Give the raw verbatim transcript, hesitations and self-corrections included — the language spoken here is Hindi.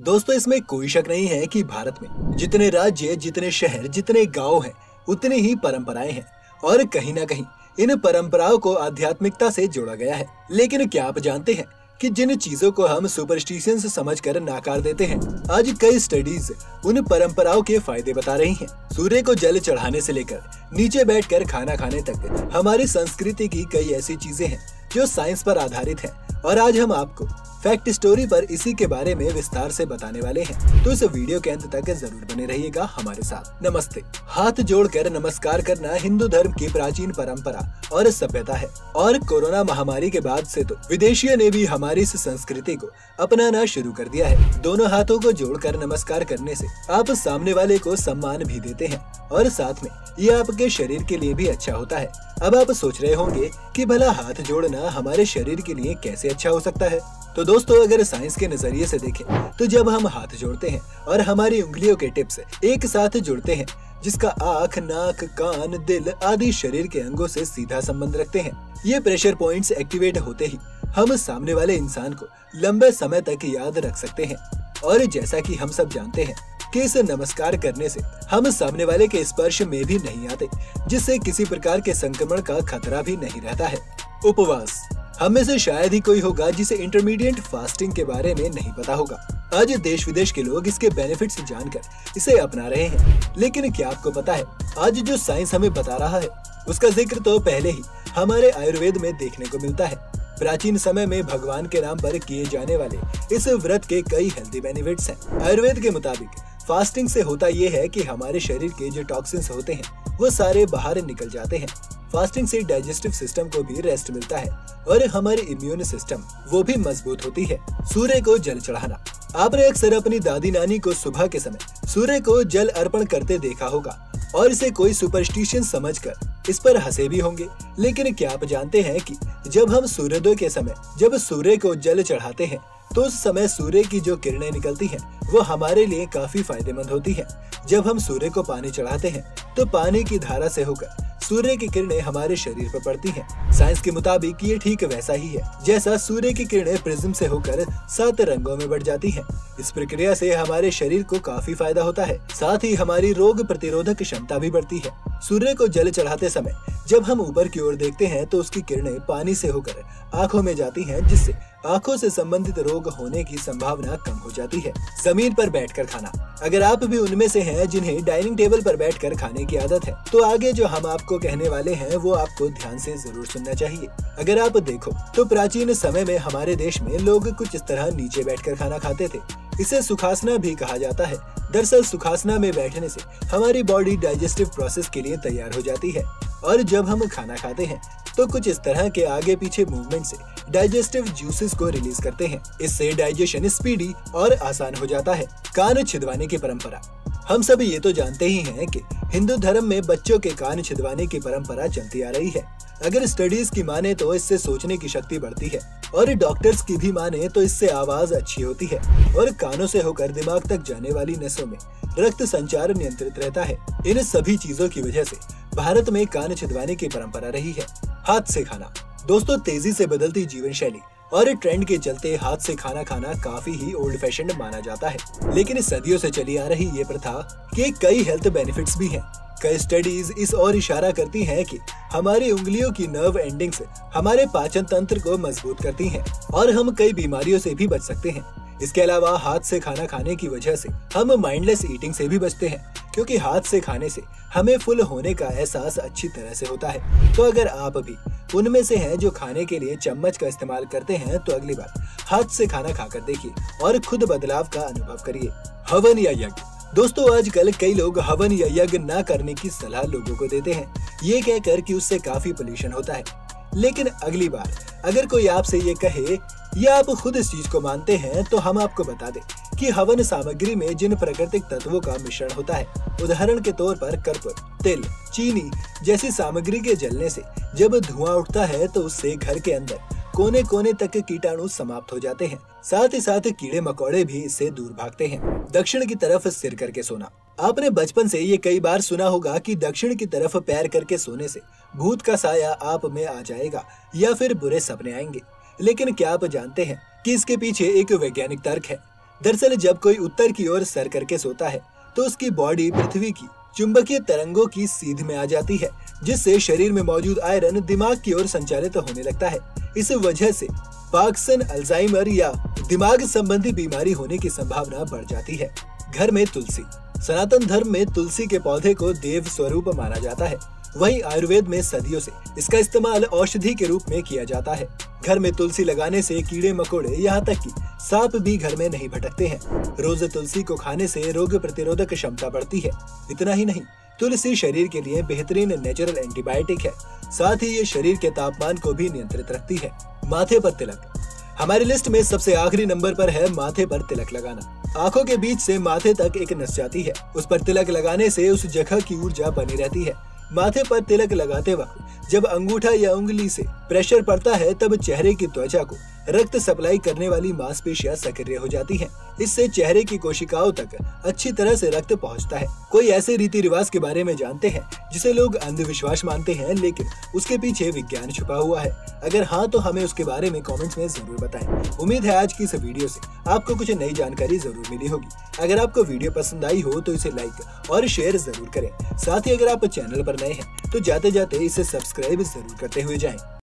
दोस्तों, इसमें कोई शक नहीं है कि भारत में जितने राज्य, जितने शहर, जितने गांव हैं, उतनी ही परंपराएं हैं और कहीं ना कहीं इन परंपराओं को आध्यात्मिकता से जोड़ा गया है। लेकिन क्या आप जानते हैं कि जिन चीजों को हम सुपरस्टिशंस समझकर नकार देते हैं, आज कई स्टडीज उन परंपराओं के फायदे बता रही हैं। सूर्य को जल चढ़ाने से लेकर नीचे बैठकर खाना खाने तक हमारी संस्कृति की कई ऐसी चीजें हैं जो साइंस पर आधारित हैं और आज हम आपको फैक्ट स्टोरी पर इसी के बारे में विस्तार से बताने वाले हैं। तो इस वीडियो के अंत तक जरूर बने रहिएगा हमारे साथ। नमस्ते। हाथ जोड़कर नमस्कार करना हिंदू धर्म की प्राचीन परंपरा और सभ्यता है और कोरोना महामारी के बाद से तो विदेशियों ने भी हमारी इस संस्कृति को अपनाना शुरू कर दिया है। दोनों हाथों को जोड़कर नमस्कार करने से आप सामने वाले को सम्मान भी देते हैं और साथ में ये आपके शरीर के लिए भी अच्छा होता है। अब आप सोच रहे होंगे कि भला हाथ जोड़ना हमारे शरीर के लिए कैसे अच्छा हो सकता है। तो दोस्तों, अगर साइंस के नजरिए से देखें तो जब हम हाथ जोड़ते हैं और हमारी उंगलियों के टिप्स एक साथ जुड़ते हैं, जिसका आँख, नाक, कान, दिल आदि शरीर के अंगों से सीधा संबंध रखते हैं, ये प्रेशर पॉइंट्स एक्टिवेट होते ही हम सामने वाले इंसान को लंबे समय तक याद रख सकते हैं। और जैसा कि हम सब जानते हैं कि इस नमस्कार करने से हम सामने वाले के स्पर्श में भी नहीं आते, जिससे किसी प्रकार के संक्रमण का खतरा भी नहीं रहता है। उपवास, हम में से शायद ही कोई होगा जिसे इंटरमीडिएट फास्टिंग के बारे में नहीं पता होगा। आज देश विदेश के लोग इसके बेनिफिट्स जानकर इसे अपना रहे हैं। लेकिन क्या आपको पता है, आज जो साइंस हमें बता रहा है उसका जिक्र तो पहले ही हमारे आयुर्वेद में देखने को मिलता है। प्राचीन समय में भगवान के नाम पर किए जाने वाले इस व्रत के कई हेल्दी बेनिफिट्स हैं। आयुर्वेद के मुताबिक फास्टिंग से होता ये है कि हमारे शरीर के जो टॉक्सिन्स होते हैं वो सारे बाहर निकल जाते हैं। फास्टिंग से डाइजेस्टिव सिस्टम को भी रेस्ट मिलता है और हमारी इम्यून सिस्टम वो भी मजबूत होती है। सूर्य को जल चढ़ाना, आपने अक्सर अपनी दादी नानी को सुबह के समय सूर्य को जल अर्पण करते देखा होगा और इसे कोई सुपरस्टिशन समझकर इस पर हंसे भी होंगे। लेकिन क्या आप जानते हैं कि जब हम सूर्योदय के समय जब सूर्य को जल चढ़ाते हैं तो उस समय सूर्य की जो किरणें निकलती हैं वो हमारे लिए काफी फायदेमंद होती हैं। जब हम सूर्य को पानी चढ़ाते हैं तो पानी की धारा से होकर सूर्य की किरणें हमारे शरीर पर पड़ती हैं। साइंस के मुताबिक ये ठीक वैसा ही है जैसा सूर्य की किरणें प्रिज्म से होकर सात रंगों में बढ़ जाती हैं। इस प्रक्रिया से हमारे शरीर को काफी फायदा होता है, साथ ही हमारी रोग प्रतिरोधक क्षमता भी बढ़ती है। सूर्य को जल चढ़ाते समय जब हम ऊपर की ओर देखते हैं तो उसकी किरणें पानी से होकर आंखों में जाती हैं, जिससे आंखों से संबंधित रोग होने की संभावना कम हो जाती है। जमीन पर बैठकर खाना, अगर आप भी उनमें से हैं जिन्हें डाइनिंग टेबल पर बैठकर खाने की आदत है तो आगे जो हम आपको कहने वाले हैं वो आपको ध्यान से जरूर सुनना चाहिए। अगर आप देखो तो प्राचीन समय में हमारे देश में लोग कुछ इस तरह नीचे बैठकर खाना खाते थे। इसे सुखासना भी कहा जाता है। दरअसल सुखासना में बैठने से हमारी बॉडी डाइजेस्टिव प्रोसेस के लिए तैयार हो जाती है और जब हम खाना खाते हैं तो कुछ इस तरह के आगे पीछे मूवमेंट से डाइजेस्टिव जूसेस को रिलीज करते हैं। इससे डाइजेशन स्पीडी और आसान हो जाता है। कान छिदवाने की परंपरा, हम सब ये तो जानते ही हैं कि हिंदू धर्म में बच्चों के कान छिदवाने की परंपरा चलती आ रही है। अगर स्टडीज की माने तो इससे सोचने की शक्ति बढ़ती है और डॉक्टर्स की भी माने तो इससे आवाज अच्छी होती है और कानों से होकर दिमाग तक जाने वाली नसों में रक्त संचार नियंत्रित रहता है। इन सभी चीजों की वजह से भारत में कान छिदवाने की परंपरा रही है। हाथ से खाना, दोस्तों तेजी से बदलती जीवन शैली और ट्रेंड के चलते हाथ से खाना खाना काफी ही ओल्ड फैशन माना जाता है। लेकिन सदियों से चली आ रही ये प्रथा के कई हेल्थ बेनिफिट्स भी हैं। कई स्टडीज इस ओर इशारा करती हैं कि हमारी उंगलियों की नर्व एंडिंग्स हमारे पाचन तंत्र को मजबूत करती हैं और हम कई बीमारियों से भी बच सकते हैं। इसके अलावा हाथ से खाना खाने की वजह से हम माइंडलेस ईटिंग से भी बचते हैं, क्योंकि हाथ से खाने से हमें फुल होने का एहसास अच्छी तरह से होता है। तो अगर आप भी उनमें से हैं जो खाने के लिए चम्मच का इस्तेमाल करते हैं तो अगली बार हाथ से खाना खाकर देखिए और खुद बदलाव का अनुभव करिए। हवन या यज्ञ, दोस्तों आजकल कई लोग हवन या यज्ञ न करने की सलाह लोगों को देते हैं, ये कहकर कि उससे काफी पोल्यूशन होता है। लेकिन अगली बार अगर कोई आपसे ये कहे या आप खुद इस चीज को मानते हैं तो हम आपको बता दें कि हवन सामग्री में जिन प्राकृतिक तत्वों का मिश्रण होता है, उदाहरण के तौर पर कर्पूर, तिल, चीनी जैसी सामग्री के जलने से जब धुआं उठता है तो उससे घर के अंदर कोने कोने तक कीटाणु समाप्त हो जाते हैं। साथ ही साथ कीड़े मकोड़े भी इससे दूर भागते हैं। दक्षिण की तरफ सिर करके सोना, आपने बचपन से ये कई बार सुना होगा कि दक्षिण की तरफ पैर करके सोने से भूत का साया आप में आ जाएगा या फिर बुरे सपने आएंगे। लेकिन क्या आप जानते हैं कि इसके पीछे एक वैज्ञानिक तर्क है। दरअसल जब कोई उत्तर की ओर सर करके सोता है तो उसकी बॉडी पृथ्वी की चुंबकीय तरंगों की सीध में आ जाती है, जिससे शरीर में मौजूद आयरन दिमाग की ओर संचालित होने लगता है। इस वजह से पार्किंसन, अल्जाइमर या दिमाग संबंधी बीमारी होने की संभावना बढ़ जाती है। घर में तुलसी। सनातन धर्म में तुलसी के पौधे को देव स्वरूप माना जाता है। वहीं आयुर्वेद में सदियों से इसका इस्तेमाल औषधि के रूप में किया जाता है। घर में तुलसी लगाने से कीड़े मकोड़े यहाँ तक कि सांप भी घर में नहीं भटकते हैं। रोज तुलसी को खाने से रोग प्रतिरोधक क्षमता बढ़ती है। इतना ही नहीं, तुलसी शरीर के लिए बेहतरीन नेचुरल एंटीबायोटिक है। साथ ही ये शरीर के तापमान को भी नियंत्रित रखती है। माथे पर तिलक। हमारी लिस्ट में सबसे आखिरी नंबर पर है माथे पर तिलक लगाना। आंखों के बीच से माथे तक एक नस जाती है। उस पर तिलक लगाने से उस जगह की ऊर्जा बनी रहती है। माथे पर तिलक लगाते वक्त जब अंगूठा या उंगली से प्रेशर पड़ता है तब चेहरे की त्वचा को रक्त सप्लाई करने वाली मांसपेशियां सक्रिय हो जाती हैं। इससे चेहरे की कोशिकाओं तक अच्छी तरह से रक्त पहुंचता है। कोई ऐसे रीति रिवाज के बारे में जानते हैं जिसे लोग अंधविश्वास मानते हैं, लेकिन उसके पीछे विज्ञान छुपा हुआ है? अगर हाँ तो हमें उसके बारे में कमेंट्स में जरूर बताएं। उम्मीद है आज की इस वीडियो से आपको कुछ नई जानकारी जरूर मिली होगी। अगर आपको वीडियो पसंद आई हो तो इसे लाइक और शेयर जरूर करें। साथ ही अगर आप चैनल पर नए हैं तो जाते जाते इसे सब्सक्राइब जरूर करते हुए जाएं।